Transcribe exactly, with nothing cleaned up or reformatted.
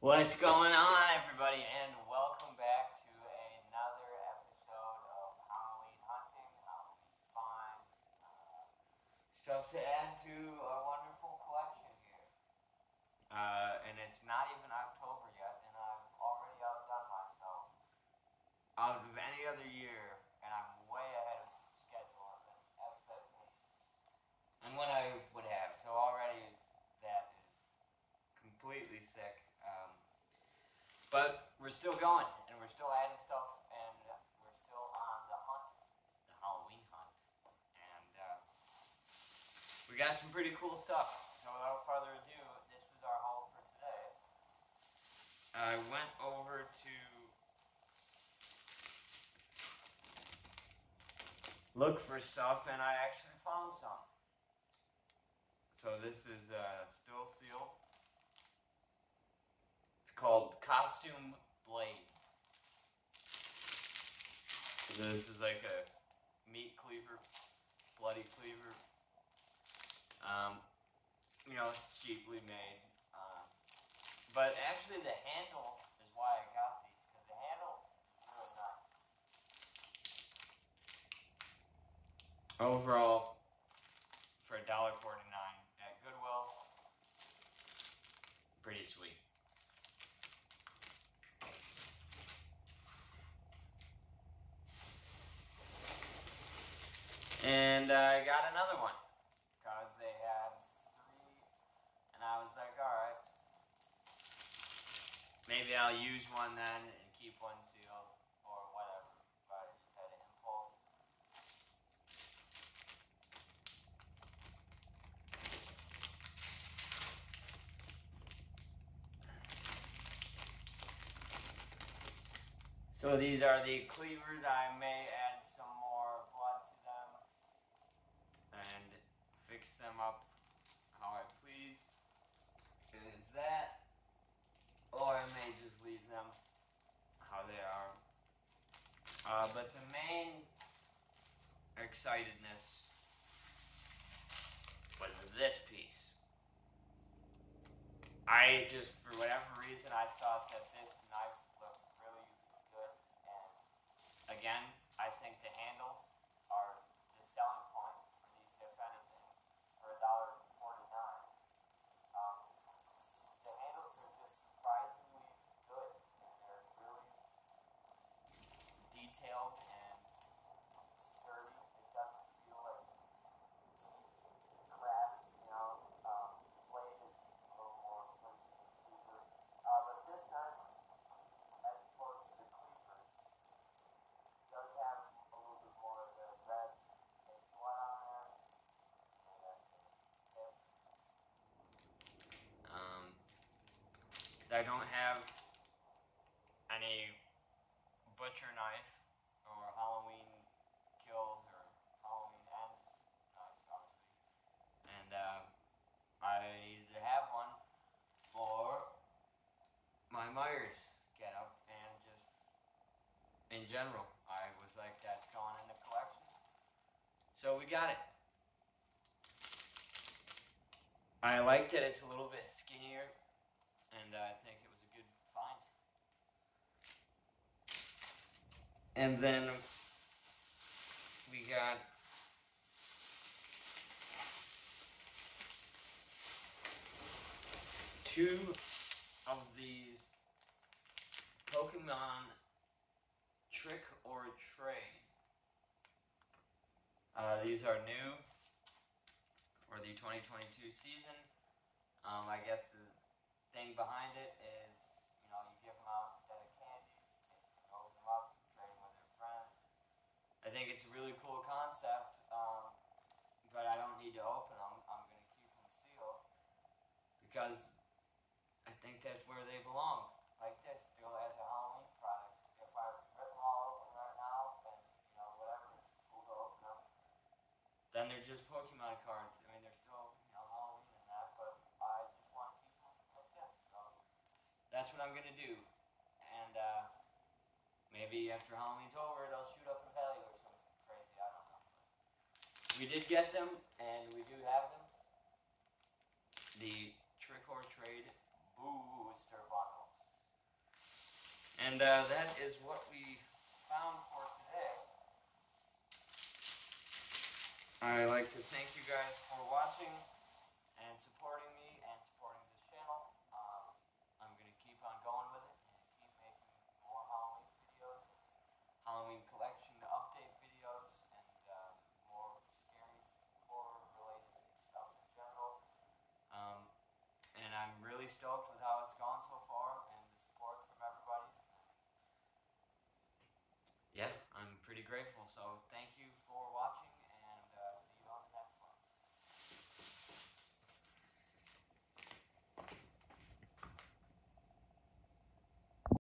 What's going on, everybody, and welcome back to another episode of Halloween Hunting, Halloween Finds, uh, stuff to add to our wonderful collection here. Uh, and it's not even October yet, and I've already outdone myself out of any other year, and I'm way ahead of schedule and expectations, and what I would have. So already that is completely sick. Um, But we're still going, and we're still adding stuff, and we're still on the hunt, the Halloween hunt. And uh, we got some pretty cool stuff. So without further ado, this was our haul for today. I went over to look for stuff, and I actually found some. So this is uh, still sealed. It's called Costume Blade. So this is like a meat cleaver, bloody cleaver. Um, you know, it's cheaply made. Uh, but actually the handle is why I got these, because the handle is really nice. Overall, for a dollar forty-nine at Goodwill, pretty sweet. And I got another one, because they had three, and I was like, alright, maybe I'll use one then and keep one sealed, or whatever, but I just had an impulse. So these are the cleavers. I may add some more blood to them and fix them up how I please. And it's that, or I may just leave them how they are. Uh, but the main excitedness was this piece. I just, for whatever reason, I thought that this knife looked really good. And again, I think the handles are the selling point for these, if anything, for a dollar forty-nine. Um, the handles are just surprisingly good, and they're really detailed and sturdy. It doesn't feel like crap, you know. Um, the blade is a little more flimsy and cleaver. Uh, but this knife, as opposed to the cleavers, does have a little bit more of the red fake blood on there. And that tip. Um, because I don't have any butcher knife or Halloween kills or Halloween ends knife, obviously. And uh, I needed to have one for my Myers get up, and just in general, I was like, that's going in the collection. So we got it. I liked it. It's a little bit skinnier, and uh, I think it was a good find. And then we got two of these Pokemon Trick or Trade. Uh, these are new for the twenty twenty-two season. Um, I guess the thing behind it is, you know, you give them out instead of candy. Kids can open them up, trade them with their friends. I think it's a really cool concept, um, but I don't need to open them. I'm going to keep them sealed because I think that's where they belong. Like this, still as a Halloween product. If I rip them all open right now, and you know whatever, it's cool to open them, then they're just Pokemon cards. I mean, they're still, you know, Halloween and that, but I just want to keep them like this. So that's what I'm gonna do. And uh, maybe after Halloween's over, they'll shoot up in value or something crazy. I don't know. We did get them, and we do have them. The Trick or Trade booster bundles. And uh, that is what we found for today. I'd like to thank you guys for watching and supporting me and supporting this channel. Um, I'm going to keep on going with it and keep making more Halloween videos and Halloween collection update videos and uh, more scary horror related stuff in general. Um, and I'm really stoked with how it's gone so far and the support from everybody. Yeah, I'm pretty grateful. So